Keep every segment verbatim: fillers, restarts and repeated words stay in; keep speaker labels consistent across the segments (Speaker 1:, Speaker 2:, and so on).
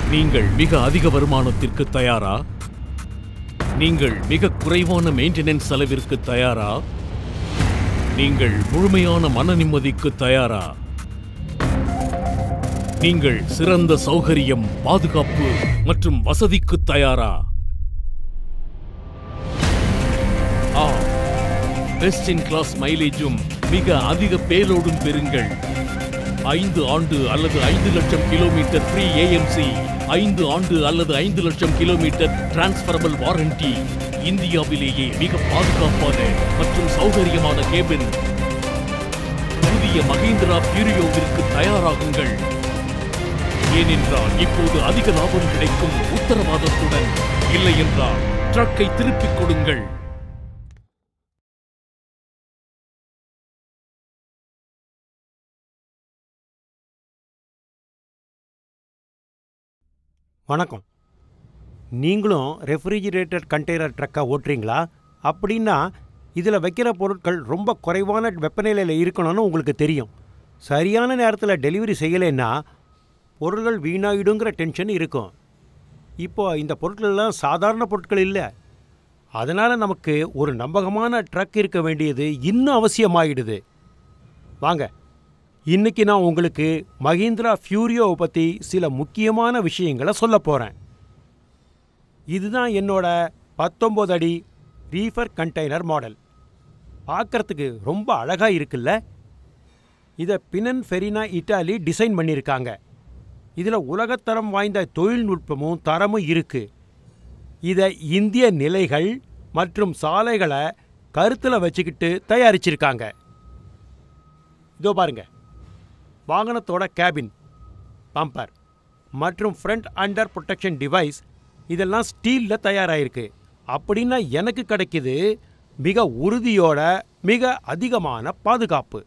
Speaker 1: நீங்கள் மிக அதிக வருமானத்திற்கு தயாரா? நீங்கள் மிக குறைவான மெயின்டெனன்ஸ் செலவிற்கு தயாரா? நீங்கள் முழுமையான மன நிம்மதிக்கு தயாரா? நீங்கள் சிறந்த சௌகரியம், பாதுகாப்பு மற்றும் வசதிக்கு தயாரா? ஆ, பெஸ்ட் இன் கிளாஸ் மைலேஜும் மிக அதிக பேலோடும் பெறுங்கள். ஐந்து ஆண்டு அல்லது ஐந்து லட்சம் கிலோமீட்டர் ஃப்ரீ ஏஎம்சி, ஐந்து ஆண்டு அல்லது ஐந்து லட்சம் கிலோமீட்டர் டிரான்ஸ்பரபிள் வாரண்டி, இந்தியாவிலேயே மிக பாதுகாப்பான மற்றும் சௌகரியமான கேபின். புதிய மஹிந்திரா ஃபியூரியோவிற்கு தயாராகுங்கள். ஏனென்றால் இப்போது அதிக லாபம் கிடைக்கும் உத்தரவாதத்துடன். இல்லை என்றால் ட்ரக்கை திருப்பிக் கொடுங்கள்.
Speaker 2: வணக்கம். நீங்களும் ரெஃப்ரிஜிரேட்டட் கண்டெய்னர் ட்ரக்கை ஓட்டுறீங்களா? அப்படின்னா இதில் வைக்கிற பொருட்கள் ரொம்ப குறைவான வெப்பநிலையில் இருக்கணும்னு உங்களுக்கு தெரியும். சரியான நேரத்தில் டெலிவரி செய்யலைன்னா பொருட்கள் வீணாயிடுங்கிற டென்ஷன் இருக்கும். இப்போ இந்த பொருட்கள்லாம் சாதாரண பொருட்கள் இல்லை. அதனால் நமக்கு ஒரு நம்பகமான ட்ரக் இருக்க வேண்டியது இன்னும் அவசியமாகிடுது. வாங்க, இன்னைக்கு நான் உங்களுக்கு மஹிந்திரா ஃபியூரியோவை பற்றி சில முக்கியமான விஷயங்களை சொல்ல போகிறேன். இதுதான் என்னோட பத்தொம்போது அடி ரீஃபர் கண்டெய்னர் மாடல். பார்க்குறதுக்கு ரொம்ப அழகாக இருக்குல்ல? இதை பினன்ஃபெரினா இட்டாலி டிசைன் பண்ணியிருக்காங்க. இதில் உலகத்தரம் வாய்ந்த தொழில்நுட்பமும் தரமும் இருக்குது. இதை இந்திய நிலைகள் மற்றும் சாலைகளை கருத்தில் வச்சுக்கிட்டு தயாரிச்சிருக்காங்க. இதோ பாருங்க, வாகனத்தோட கேபின், பம்பர் மற்றும் ஃப்ரண்ட் அண்டர் ப்ரொடெக்ஷன் டிவைஸ் இதெல்லாம் ஸ்டீலில் தயாராகிருக்கு. அப்படின்னா எனக்கு கிடைக்கிது மிக உறுதியோட மிக அதிகமான பாதுகாப்பு.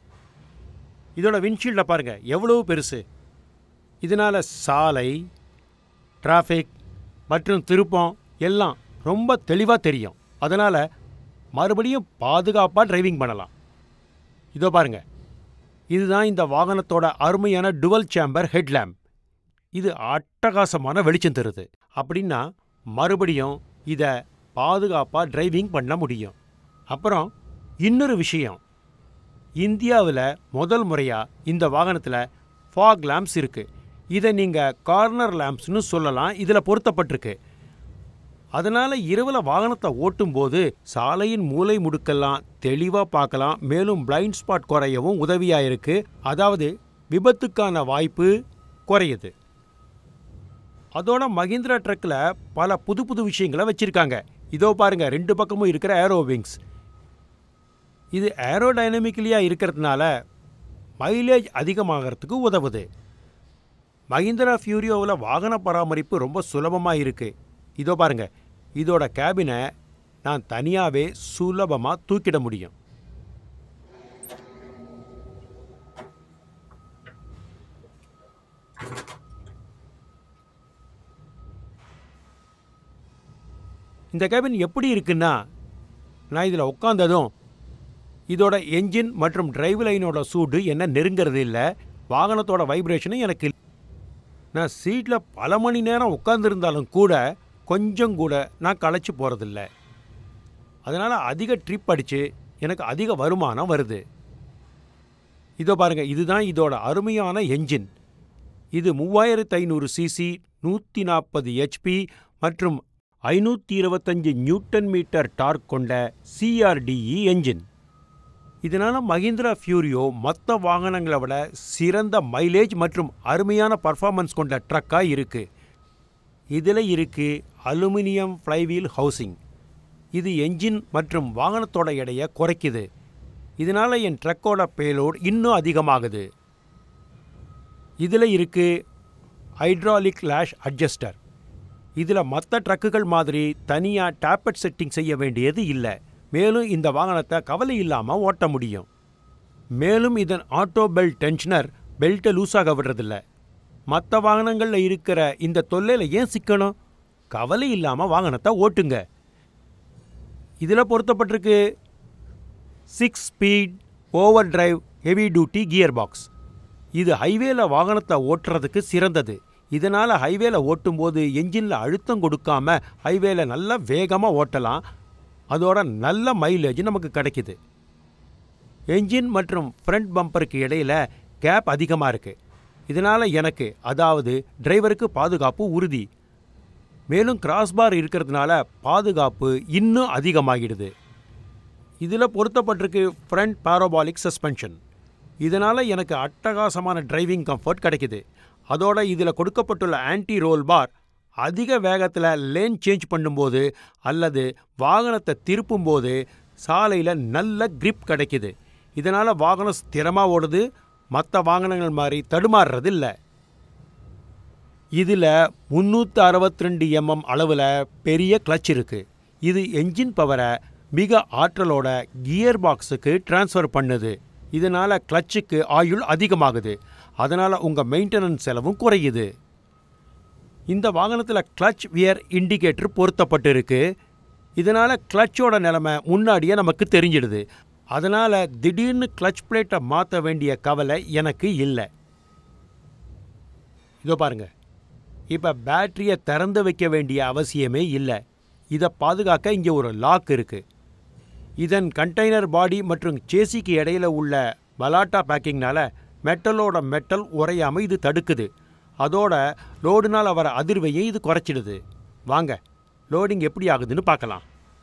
Speaker 2: இதோட விண்ட்ஷீல்டை பாருங்கள் எவ்வளோ பெருசு. இதனால் சாலை, டிராஃபிக் மற்றும் திருப்பம் எல்லாம் ரொம்ப தெளிவாக தெரியும். அதனால் மறுபடியும் பாதுகாப்பாக டிரைவிங் பண்ணலாம். இதோ பாருங்கள், இதுதான் இந்த வாகனத்தோட அருமையான டுவல் சேம்பர் ஹெட்லேம்ப். இது அட்டகாசமான வெளிச்சம் தருது. அப்படின்னா மறுபடியும் இதை பாதுகாப்பாக டிரைவிங் பண்ண முடியும். அப்புறம் இன்னொரு விஷயம், இந்தியாவில் முதல் முறையாக இந்த வாகனத்தில் ஃபாக் லேம்ப்ஸ் இருக்குது. இதை நீங்கள் கார்னர் லேம்ப்ஸ்னு சொல்லலாம். இதில் பொருத்தப்பட்டிருக்கு. அதனால் இரவில் வாகனத்தை ஓட்டும்போது சாலையின் மூலை முடுக்கெல்லாம் தெளிவாக பார்க்கலாம். மேலும் பிளைண்ட் ஸ்பாட் குறையவும் உதவியாக இருக்குது. அதாவது விபத்துக்கான வாய்ப்பு குறையுது. அதோட மஹிந்திரா ட்ரக்கில் பல புது புது விஷயங்களை வச்சுருக்காங்க. இதோ பாருங்கள், ரெண்டு பக்கமும் இருக்கிற ஏரோ விங்ஸ். இது ஏரோடைனமிக்கலியாக இருக்கிறதுனால மைலேஜ் அதிகமாகிறதுக்கு உதவுது. மஹிந்திரா ஃபியூரியோவில் வாகன பராமரிப்பு ரொம்ப சுலபமாக இருக்குது. இதோ பாருங்கள், இதோட கேபினை நான் தனியாகவே சுலபமாக தூக்கிட முடியும். இந்த கேபின் எப்படி இருக்குன்னா, நான் இதில் உட்காந்ததும் இதோட என்ஜின் மற்றும் டிரைவ் லைனோட சூடு என்ன நெருங்கிறது இல்லை. வாகனத்தோட வைப்ரேஷனும் எனக்கு. நான் சீட்டில் பல மணி நேரம் உட்காந்துருந்தாலும் கூட கொஞ்சம் கூட நான் களைச்சி போகிறதில்ல. அதனால் அதிக ட்ரிப் அடித்து எனக்கு அதிக வருமானம் வருது. இதோ பாருங்கள், இதுதான் இதோட அருமையான என்ஜின். இது மூவாயிரத்து ஐநூறு சிசி, நூற்றி நாற்பது ஹெச்பி மற்றும் ஐநூற்றி இருபத்தஞ்சு நியூட்டன் மீட்டர் டார்க் கொண்ட சிஆர்டிஇ என்ஜின். இதனால் மஹிந்திரா ஃபியூரியோ மற்ற வாகனங்களை விட சிறந்த மைலேஜ் மற்றும் அருமையான பர்ஃபார்மன்ஸ் கொண்ட ட்ரக்காக இருக்குது. இதில் இருக்குது அலுமினியம் ஃப்ளைவீல் ஹவுசிங். இது என்ஜின் மற்றும் வாகனத்தோட எடையை குறைக்குது. இதனால் என் ட்ரக்கோட பேலோட் இன்னும் அதிகமாகுது. இதில் இருக்குது ஹைட்ராலிக் லேஷ் அட்ஜஸ்டர். இதில் மற்ற ட்ரக்குகள் மாதிரி தனியாக டேப்பட் செட்டிங் செய்ய வேண்டியது இல்லை. மேலும் இந்த வாகனத்தை கவலை இல்லாமல் ஓட்ட முடியும். மேலும் இதன் ஆட்டோ பெல்ட் டென்ஷனர் பெல்ட்டை லூஸாக விடுறதில்ல. மற்ற வாகனங்களில் இருக்கிற இந்த தொல்லையில் ஏன் சிக்கணும்? கவலை இல்லாமல் வாகனத்தை ஓட்டுங்க. இதில் பொருத்தப்பட்டிருக்கு six speed overdrive heavy duty gearbox. இது ஹைவேல வாகனத்தை ஓட்டுறதுக்கு சிறந்தது. இதனால் ஹைவேல ஓட்டும்போது என்ஜினில் அழுத்தம் கொடுக்காம ஹைவேல நல்லா வேகமாக ஓட்டலாம். அதோட நல்ல மைலேஜ் நமக்கு கிடைக்குது. என்ஜின் மற்றும் ஃப்ரண்ட் பம்பருக்கு இடையில் கேப் அதிகமாக இருக்குது. இதனால் எனக்கு, அதாவது டிரைவருக்கு பாதுகாப்பு உறுதி. மேலும் கிராஸ்பார் இருக்கிறதுனால பாதுகாப்பு இன்னும் அதிகமாகிடுது. இதில் பொருத்தப்பட்டிருக்கு ஃப்ரண்ட் பாரோபாலிக் சஸ்பென்ஷன். இதனால் எனக்கு அட்டகாசமான டிரைவிங் கம்ஃபர்ட் கிடைக்குது. அதோட இதில் கொடுக்கப்பட்டுள்ள ஆன்டி ரோல் பார் அதிக வேகத்தில் லேன் சேஞ்ச் பண்ணும்போது அல்லது வாகனத்தை திருப்பும்போது சாலையில் நல்ல கிரிப் கிடைக்குது. இதனால் வாகனம் ஸ்திரமாக ஓடுது, மற்ற வாகனங்கள் மாதிரி தடுமாறுறது இல்லை. இதில் முந்நூற்றி அறுபத்தி ரெண்டு எம்எம் அளவில் பெரிய கிளச் இருக்குது. இது என்ஜின் பவரை மிக ஆற்றலோட கியர் பாக்ஸுக்கு டிரான்ஸ்ஃபர் பண்ணுது. இதனால் கிளச்சுக்கு ஆயுள் அதிகமாகுது. அதனால் உங்கள் மெயின்டெனன்ஸ் செலவும் குறையுது. இந்த வாகனத்தில் கிளச் வியர் இண்டிகேட்டர் பொருத்தப்பட்டு இருக்கு. இதனால் கிளச்சோட நிலைமை முன்னாடியே நமக்கு தெரிஞ்சிடுது. அதனால் திடீர்னு கிளச் பிளேட்டை மாற்ற வேண்டிய கவலை எனக்கு இல்லை. இதோ பாருங்கள், இப்போ பேட்டரியை திறந்து வைக்க வேண்டிய அவசியமே இல்லை. இதை பாதுகாக்க இங்கே ஒரு லாக் இருக்குது. இதன் கண்டெய்னர் பாடி மற்றும் சேசிக்கு இடையில் உள்ள பலாட்டா பேக்கிங்னால மெட்டலோட மெட்டல் உறையாமல் இது தடுக்குது. அதோட லோடுனால் வர அதிர்வையை இது குறைச்சிடுது. வாங்க, லோடிங் எப்படி ஆகுதுன்னு பார்க்கலாம்.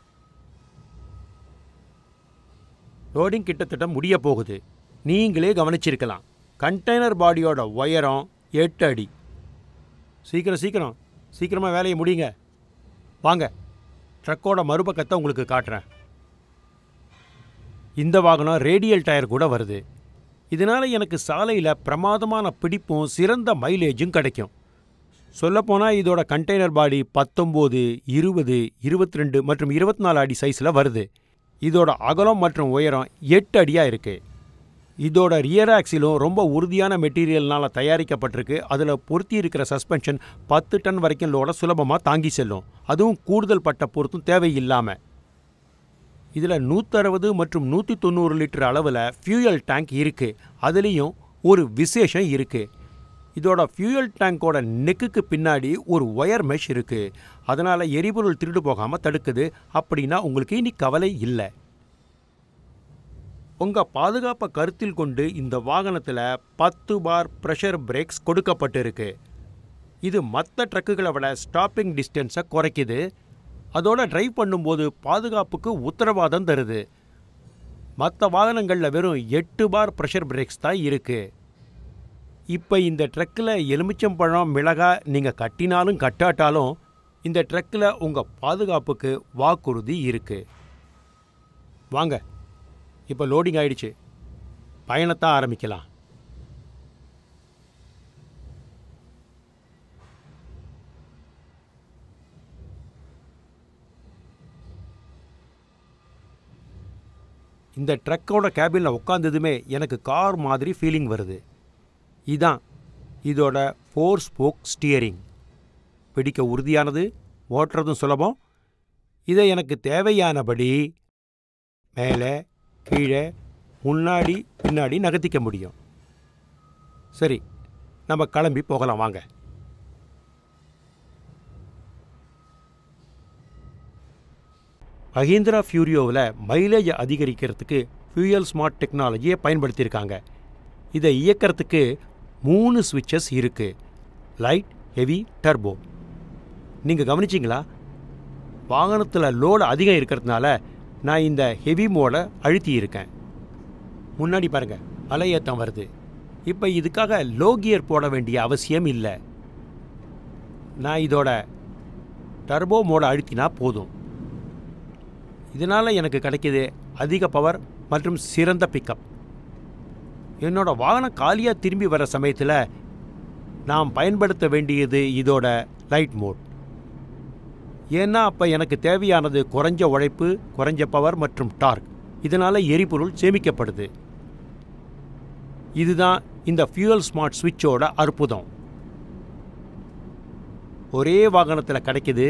Speaker 2: லோடிங் கிட்டத்தட்ட முடிய போகுது. நீங்களே கவனிச்சிருக்கலாம், கண்டெய்னர் பாடியோட உயரம் எட்டு அடி. சீக்கிரம் சீக்கிரம் சீக்கிரமாக வேலையை முடியுங்க. வாங்க, ட்ரக்கோட மறுபக்கத்தை உங்களுக்கு காட்டுறேன். இந்த வாகனம் ரேடியல் டயர் கூட வருது. இதனால் எனக்கு சாலையில் பிரமாதமான பிடிப்பும் சிறந்த மைலேஜும் கிடைக்கும். சொல்லப்போனால் இதோட கண்டெய்னர் பாடி பத்தொம்போது, இருபது, இருபத்தி ரெண்டு மற்றும் இருபத்தி நாலு அடி சைஸில் வருது. இதோட அகலம் மற்றும் உயரம் எட்டு அடியாக இருக்குது. இதோட ரியர் ஆக்சிலும் ரொம்ப உறுதியான மெட்டீரியல்னால் தயாரிக்கப்பட்டிருக்கு. அதில் பொருத்தி இருக்கிற சஸ்பென்ஷன் பத்து டன் வரைக்கும் லோட சுலபமாக தாங்கி செல்லும். அதுவும் கூடுதல் பட்ட பொருத்தும் தேவையில்லாமல். இதில் நூற்றறுபது மற்றும் நூற்றி தொண்ணூறு லிட்டர் அளவில் ஃபியூயல் டேங்க் இருக்குது. அதுலேயும் ஒரு விசேஷம் இருக்குது. இதோட ஃபியூயல் டேங்கோட நெக்குக்கு பின்னாடி ஒரு ஒயர் மெஷ் இருக்குது. அதனால் எரிபொருள் திருடு போகாமல் தடுக்குது. அப்படின்னா உங்களுக்கு இனி கவலை இல்லை. உங்கள் பாதுகாப்பை கருத்தில் கொண்டு இந்த வாகனத்தில் பத்து பார் ப்ரெஷர் பிரேக்ஸ் கொடுக்கப்பட்டிருக்கு. இது மற்ற ட்ரக்குகளை விட ஸ்டாப்பிங் டிஸ்டன்ஸை குறைக்குது. அதோட டிரைவ் பண்ணும்போது பாதுகாப்புக்கு உத்தரவாதம் தருது. மற்ற வாகனங்களில் வெறும் எட்டு பார் ப்ரெஷர் பிரேக்ஸ் தான் இருக்குது. இப்போ இந்த ட்ரக்கில் எலுமிச்சம்பழம் மிளகாய் நீங்கள் கட்டினாலும் கட்டாட்டாலும் இந்த ட்ரக்கில் உங்கள் பாதுகாப்புக்கு வாக்குறுதி இருக்குது. வாங்க, இப்போ லோடிங் ஆயிடுச்சு, பயணத்தை ஆரம்பிக்கலாம். இந்த ட்ரக்கோட கேபினில் உட்காந்ததுமே எனக்கு கார் மாதிரி ஃபீலிங் வருது. இதான் இதோட ஃபோர் ஸ்போக் ஸ்டியரிங். பிடிக்க உறுதியானது, ஓட்டுறதும் சுலபம். இதை எனக்கு தேவையானபடி மேலே கீழே முன்னாடி பின்னாடி நகர்த்திக்க முடியும். சரி, நம்ம கிளம்பி போகலாம் வாங்க. மஹிந்திரா ஃபியூரியோவில் மைலேஜ் அதிகரிக்கிறதுக்கு ஃபியூயல் ஸ்மார்ட் டெக்னாலஜியை பயன்படுத்தியிருக்காங்க. இதை இயக்கிறதுக்கு மூணு ஸ்விட்சஸ் இருக்குது: லைட், ஹெவி, டர்போ. நீங்கள் கவனிச்சிங்களா? வாகனத்தில் லோடு அதிகம் இருக்கிறதுனால நான் இந்த ஹெவி மோடை அழுத்தி இருக்கேன். முன்னாடி பாருங்கள், அலையேற்றம் வருது. இப்போ இதுக்காக லோ கியர் போட வேண்டிய அவசியம் இல்லை. நான் இதோட டர்போ மோடை அழுத்தினா போதும். இதனால் எனக்கு கிடைக்கிது அதிக பவர் மற்றும் சிறந்த பிக்கப். என்னோட வாகனம் காலியாக திரும்பி வர சமயத்தில் நாம் பயன்படுத்த வேண்டியது இதோட லைட் மோட். ஏன்னா அப்போ எனக்கு தேவையானது குறைஞ்ச உழைப்பு, குறைஞ்ச பவர் மற்றும் டார்க். இதனால் எரிபொருள் சேமிக்கப்படுது. இதுதான் இந்த ஃபியூயல் ஸ்மார்ட் ஸ்விட்சோட அற்புதம். ஒரே வாகனத்தில் கிடைக்குது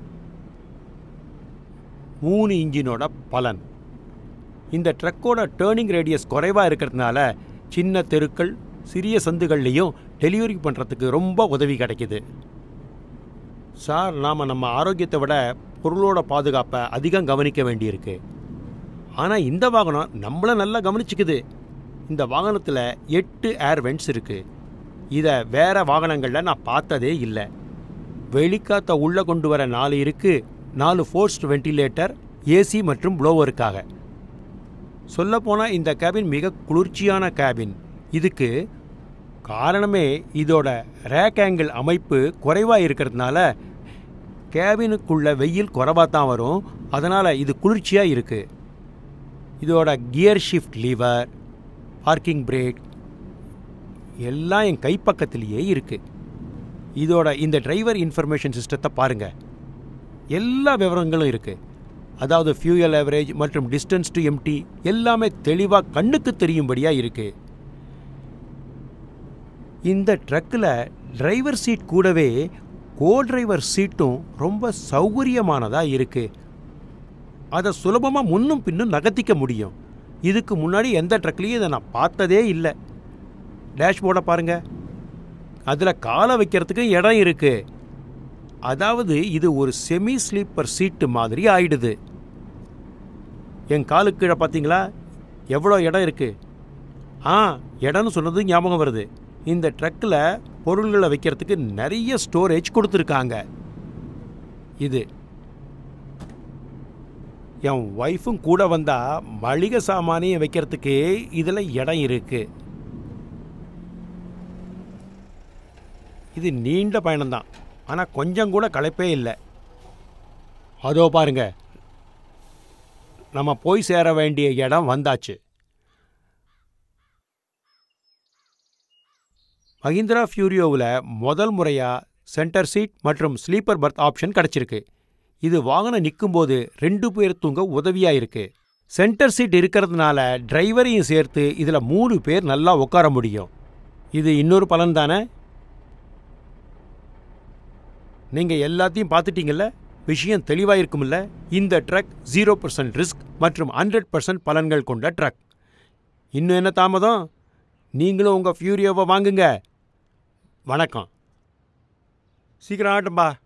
Speaker 2: மூணு இன்ஜினோட பலன். இந்த ட்ரக்கோட டேர்னிங் ரேடியஸ் குறைவாக இருக்கிறதுனால சின்ன தெருக்கள், சிறிய சந்துகள்லேயும் டெலிவரி பண்ணுறதுக்கு ரொம்ப உதவி கிடைக்கிது. சார், நாம் நம்ம ஆரோக்கியத்தை விட பொருளோட பாதுகாப்பை அதிகம் கவனிக்க வேண்டியிருக்கு. ஆனால் இந்த வாகனம் நம்மளை நல்லா கவனிச்சுக்குது. இந்த வாகனத்தில் எட்டு ஏர் வென்ட்ஸ் இருக்குது. இதை வேறு வாகனங்களில் நான் பார்த்ததே இல்லை. வெளிக்காற்றை உள்ளே கொண்டு வர நாலு இருக்குது. நாலு ஃபோர்ஸ்ட் வென்டிலேட்டர், ஏசி மற்றும் ப்ளோவருக்காக. சொல்லப்போனால் இந்த கேபின் மிக குளிர்ச்சியான கேபின். இதுக்கு காரணமே இதோட ரேக் ஆங்கிள் அமைப்பு குறைவாக இருக்கிறதுனால கேபினுக்குள்ள வெயில் குறைவாக தான் வரும். அதனால் இது குளிர்ச்சியாக இருக்குது. இதோட gear shift lever, parking brake எல்லாம் என் கைப்பக்கத்திலேயே இருக்குது. இதோட இந்த டிரைவர் இன்ஃபர்மேஷன் சிஸ்டத்தை பாருங்கள். எல்லா விவரங்களும் இருக்குது. அதாவது ஃபியூயல் ஆவரேஜ் மற்றும் டிஸ்டன்ஸ் டு எம்டி எல்லாமே தெளிவாக கண்ணுக்கு தெரியும்படியாக இருக்குது. இந்த ட்ரக்கில் டிரைவர் சீட் கூடவே கோ டிரைவர் சீட்டும் ரொம்ப சௌகரியமானதாக இருக்குது. அதை சுலபமாக முன்னும் பின்னும் நகர்த்திக்க முடியும். இதுக்கு முன்னாடி எந்த ட்ரக்லேயும் இதை நான் பார்த்ததே இல்லை. டேஷ்போர்டை பாருங்கள். அதில் காலை வைக்கிறதுக்கு இடம் இருக்குது. அதாவது இது ஒரு செமி ஸ்லீப்பர் சீட்டு மாதிரி ஆயிடுது. என் காலுக்கு கீழே பார்த்தீங்களா எவ்வளோ இடம் இருக்குது? ஆ, இடம்னு சொன்னது ஞாபகம் வருது. இந்த ட்ரக்கில் பொருள்களை வைக்கிறதுக்கு நிறைய ஸ்டோரேஜ் கொடுத்துருக்காங்க. இது என் ஒய்ஃபும் கூட வந்தால் மளிகை சாமானியை வைக்கிறதுக்கு இதில் இடம் இருக்குது. இது நீண்ட பயணம்தான், ஆனால் கொஞ்சம் கூட களைப்பே இல்லை. அதோ பாருங்க, நம்ம போய் சேர வேண்டிய இடம் வந்தாச்சு. மஹிந்திரா ஃபியூரியோவில் முதல் முறையாக சென்டர் சீட் மற்றும் ஸ்லீப்பர் பர்த் ஆப்ஷன் கிடச்சிருக்கு. இது வாகனம் நிற்கும்போது ரெண்டு பேர் தூங்க உதவியாக இருக்குது. சென்டர் சீட் இருக்கிறதுனால டிரைவரையும் சேர்த்து இதில் மூணு பேர் நல்லா உட்கார முடியும். இது இன்னொரு பலன் தானே. நீங்கள் எல்லாத்தையும் பார்த்துட்டீங்கல்ல, விஷயம் தெளிவாக இருக்குமில்ல. இந்த ட்ரக் ஜீரோ பர்சன்ட் ரிஸ்க் மற்றும் ஹண்ட்ரட் பர்சன்ட் பலன்கள் கொண்ட ட்ரக். இன்னும் என்ன தாமதம்? நீங்களும் உங்கள் ஃபியூரியோவை வாங்குங்க. வணக்கம். சீக்கிரம் ஆகட்டும்பா.